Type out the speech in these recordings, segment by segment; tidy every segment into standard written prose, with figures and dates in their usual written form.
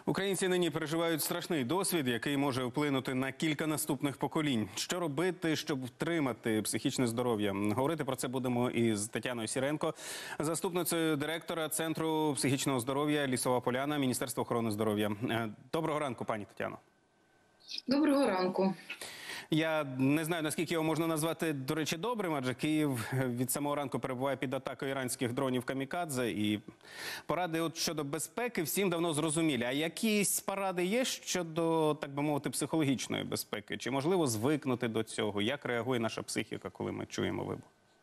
Українці нині переживають страшний досвід, який може вплинути на кілька наступних поколінь. Що робити, щоб втримати психічне здоров'я? Говорити про це будемо із Тетяною Сіренко, заступницею директора Центру психічного здоров'я «Лісова Поляна», Міністерства охорони здоров'я. Доброго ранку, пані Тетяно. Доброго ранку. Я не знаю, наскільки його можна назвати, до речі, добрим, адже Київ від самого ранку перебуває під атакою іранських дронів камікадзе. І поради щодо безпеки всім давно зрозумілі. А якісь поради є щодо, так би мовити, психологічної безпеки? Чи можливо звикнути до цього? Як реагує наша психіка, коли ми чуємо вибух?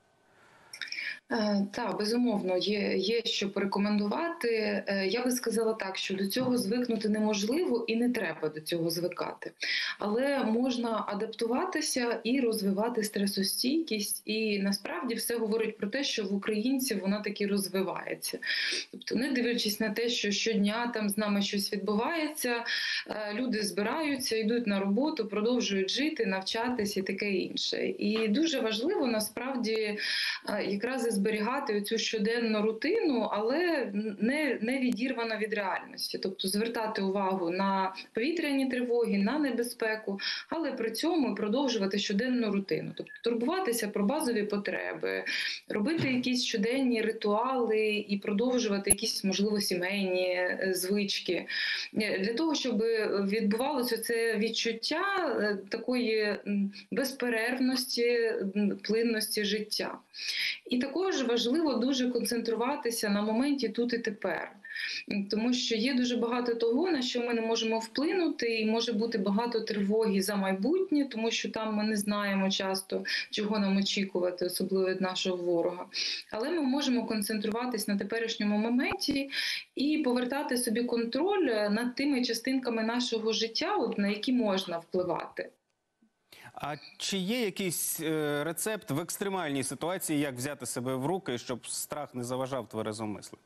Так, безумовно, є що порекомендувати. Я би сказала так, що до цього звикнути неможливо і не треба до цього звикати. Але можна адаптуватися і розвивати стресостійкість. І насправді все говорить про те, що в українців вона таки розвивається. Тобто, не дивлячись на те, що щодня там з нами щось відбувається, люди збираються, йдуть на роботу, продовжують жити, навчатись і таке інше. І дуже важливо насправді якраз зберігати цю щоденну рутину, але не відірвана від реальності. Тобто звертати увагу на повітряні тривоги, на небезпеку, але при цьому продовжувати щоденну рутину. Тобто турбуватися про базові потреби, робити якісь щоденні ритуали і продовжувати якісь, можливо, сімейні звички. Для того, щоб відбувалося це відчуття такої безперервності, плинності життя. І також важливо дуже концентруватися на моменті тут і тепер. Тому що є дуже багато того, на що ми не можемо вплинути, і може бути багато тривоги за майбутнє, тому що там ми не знаємо часто, чого нам очікувати, особливо від нашого ворога. Але ми можемо концентруватись на теперішньому моменті і повертати собі контроль над тими частинками нашого життя, на які можна впливати. А чи є якийсь рецепт в екстремальній ситуації, як взяти себе в руки, щоб страх не заважав тверезо мислити?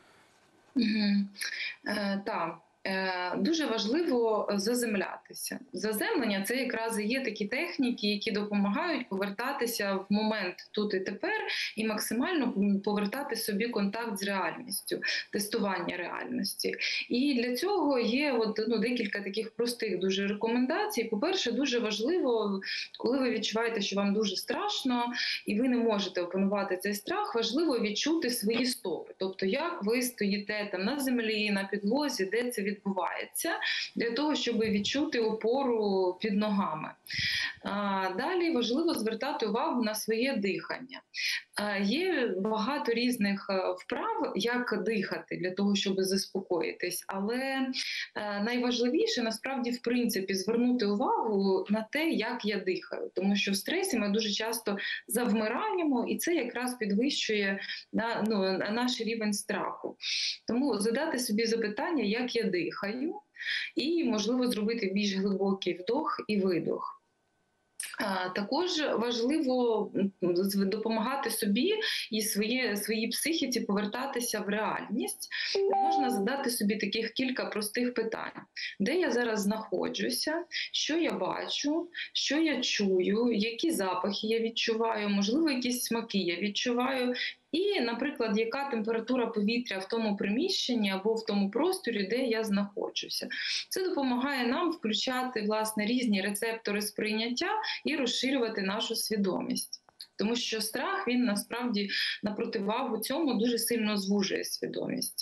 Так. Дуже важливо заземлятися. Заземлення – це якраз і є такі техніки, які допомагають повертатися в момент тут і тепер і максимально повертати собі контакт з реальністю, тестування реальності. І для цього є декілька таких простих дуже рекомендацій. По-перше, дуже важливо, коли ви відчуваєте, що вам дуже страшно і ви не можете опанувати цей страх, важливо відчути свої стопи. Тобто, як ви стоїте там на землі, на підлозі, де це відбувається, для того, щоб відчути опору під ногами. Далі важливо звертати увагу на своє дихання. Є багато різних вправ, як дихати, для того, щоб заспокоїтись. Але найважливіше, насправді, в принципі, звернути увагу на те, як я дихаю. Тому що в стресі ми дуже часто завмираємо, і це якраз підвищує наш рівень страху. Тому задати собі запитання, як я дихаю, і, можливо, зробити більш глибокий вдох і видох. Також важливо допомагати собі і своїй психіці повертатися в реальність. Можна задати собі таких кілька простих питань. Де я зараз знаходжуся, що я бачу, що я чую, які запахи я відчуваю, можливо, якісь смаки я відчуваю. І, наприклад, яка температура повітря в тому приміщенні або в тому просторі, де я знаходжуся. Це допомагає нам включати, власне, різні рецептори сприйняття і розширювати нашу свідомість. Тому що страх, він насправді на противагу цьому дуже сильно звужує свідомість.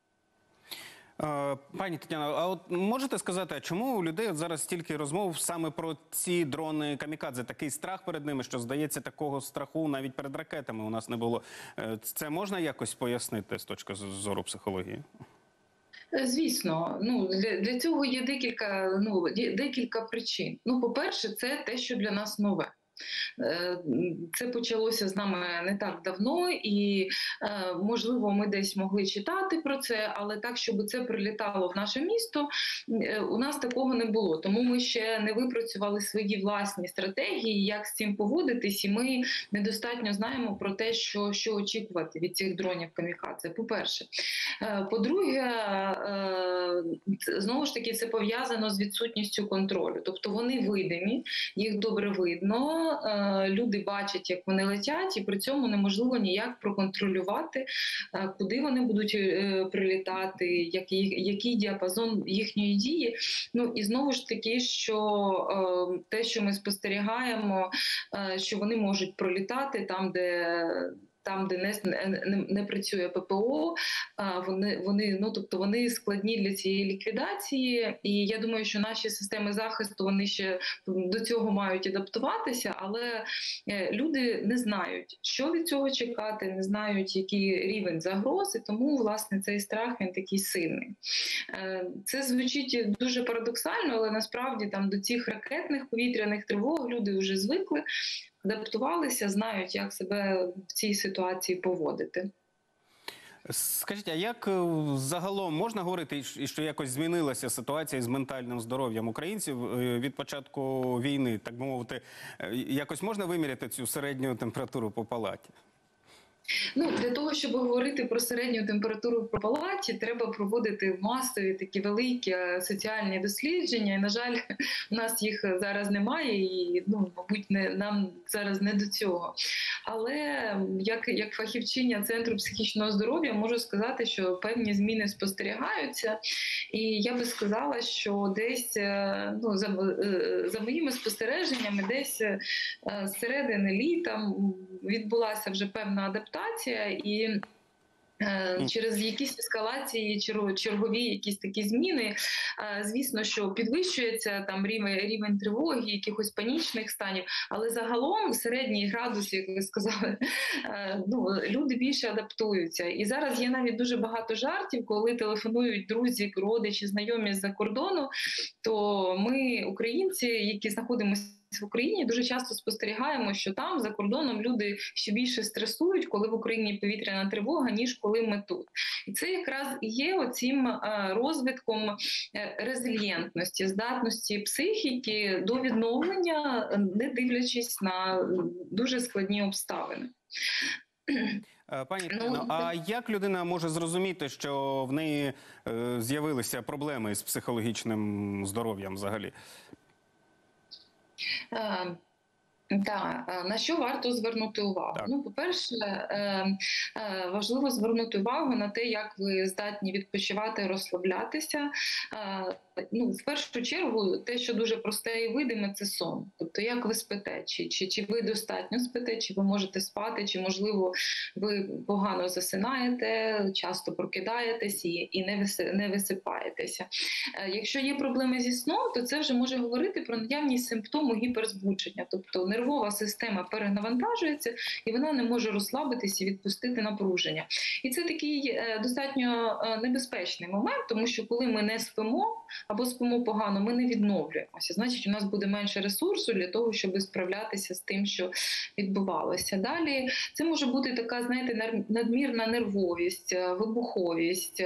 Пані Тетяно, а от можете сказати, а чому у людей зараз стільки розмов саме про ці дрони камікадзе? Такий страх перед ними, що, здається, такого страху навіть перед ракетами у нас не було. Це можна якось пояснити з точки зору психології? Звісно, для цього є декілька причин. По-перше, це те, що для нас нове. Це почалося з нами не так давно, і, можливо, ми десь могли читати про це, але так, щоб це прилітало в наше місто, у нас такого не було. Тому ми ще не випрацювали свої власні стратегії, як з цим поводитись, і ми недостатньо знаємо про те, що очікувати від цих дронів камікадзе, по-перше. По-друге, знову ж таки, це пов'язано з відсутністю контролю. Тобто вони видимі, їх добре видно, люди бачать, як вони летять, і при цьому неможливо ніяк проконтролювати, куди вони будуть прилітати, який діапазон їхньої дії. Ну і знову ж таки, що те, що ми спостерігаємо, що вони можуть пролітати там, де не працює ППО, вони складні для цієї ліквідації. І я думаю, що наші системи захисту, вони ще до цього мають адаптуватися, але люди не знають, що від цього чекати, не знають, який рівень загрози, тому, власне, цей страх, він такий сильний. Це звучить дуже парадоксально, але насправді там до цих ракетних повітряних тривог люди вже звикли, адаптувалися, знають, як себе в цій ситуації поводити. Скажіть, а як загалом можна говорити, що якось змінилася ситуація з ментальним здоров'ям українців від початку війни, так би мовити, якось можна виміряти цю середню температуру по палаті? Ну, для того, щоб говорити про середню температуру по палаті, треба проводити масові такі великі соціальні дослідження. І, на жаль, у нас їх зараз немає і, мабуть, нам зараз не до цього. Але як фахівчиня Центру психічного здоров'я можу сказати, що певні зміни спостерігаються. І я би сказала, що десь, за моїми спостереженнями, десь з середини літа відбулася вже певна адаптація, і через якісь ескалації, чергові якісь такі зміни, звісно, що підвищується там рівень тривоги, якихось панічних станів, але загалом середній градус, як ви сказали, люди більше адаптуються. І зараз є навіть дуже багато жартів, коли телефонують друзі, родичі, знайомі з-за кордону, то ми, українці, які знаходимося в Україні, дуже часто спостерігаємо, що там за кордоном люди ще більше стресують, коли в Україні повітряна тривога, ніж коли ми тут. І це якраз і є оцім розвитком резильєнтності, здатності психіки до відновлення, не дивлячись на дуже складні обставини. Пані Тетяно, а як людина може зрозуміти, що в неї з'явилися проблеми з психологічним здоров'ям взагалі? На що варто звернути увагу? Так. По-перше, важливо звернути увагу на те, як ви здатні відпочивати, розслаблятися. В першу чергу, те, що дуже просте і видиме, це сон. Тобто, як ви спите, чи ви достатньо спите, чи ви можете спати, чи, можливо, ви погано засинаєте, часто прокидаєтесь і не висипаєтеся. Якщо є проблеми зі сном, то це вже може говорити про наявність симптому гіперзбудження. Тобто, нервова система перенавантажується, і вона не може розслабитися і відпустити напруження. І це такий достатньо небезпечний момент, тому що коли ми не спимо, або спимо погано, ми не відновлюємося. Значить, у нас буде менше ресурсу для того, щоб справлятися з тим, що відбувалося. Далі це може бути така, надмірна нервовість, вибуховість,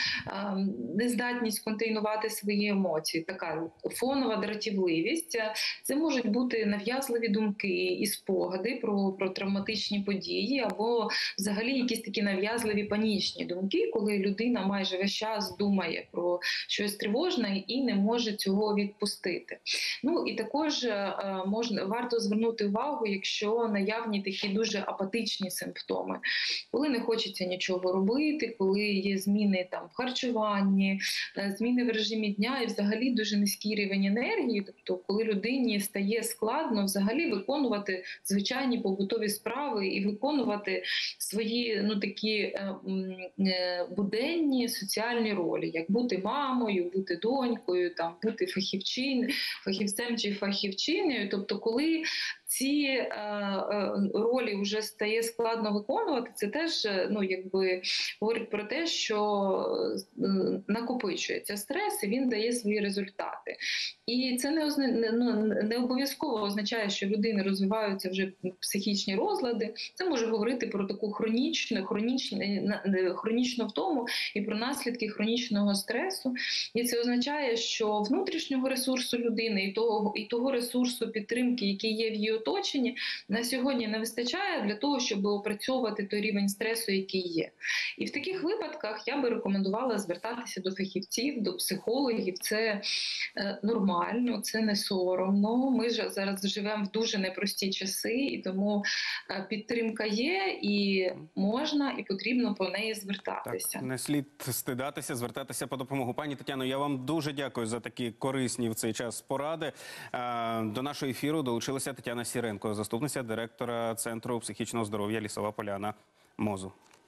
нездатність контейнувати свої емоції, така фонова дратівливість. Це можуть бути нав'язливі думки і спогади про травматичні події, або взагалі якісь такі нав'язливі панічні думки, коли людина майже весь час думає про щось тривожне і не може цього відпустити. І також варто звернути увагу, якщо наявні такі дуже апатичні симптоми, коли не хочеться нічого робити, коли є зміни там в харчуванні, зміни в режимі дня і взагалі дуже низький рівень енергії, тобто коли людині стає складно взагалі виконувати звичайні побутові справи і виконувати свої такі буденні соціальні ролі, як бути мамою, бути донькою, там, бути фахівцем чи фахівчиною. Тобто, коли ці ролі вже стає складно виконувати, це теж говорить про те, що накопичується стрес і він дає свої результати. І це не обов'язково означає, що в людини розвиваються вже психічні розлади. Це може говорити про таку хронічну втому і про наслідки хронічного стресу. І це означає, що внутрішнього ресурсу людини і того ресурсу підтримки, який є в її оточенні, на сьогодні не вистачає для того, щоб опрацьовувати той рівень стресу, який є. І в таких випадках я би рекомендувала звертатися до фахівців, до психологів. Це нормально, це не соромно. Ми ж зараз живемо в дуже непрості часи, і тому підтримка є, і можна, і потрібно по неї звертатися. Так, не слід стидатися, звертатися по допомогу. Пані Тетяно, я вам дуже дякую за такі корисні в цей час поради. До нашого ефіру долучилася Тетяна Сіренко, заступниця директора Центру психічного здоров'я «Лісова поляна» МОЗу.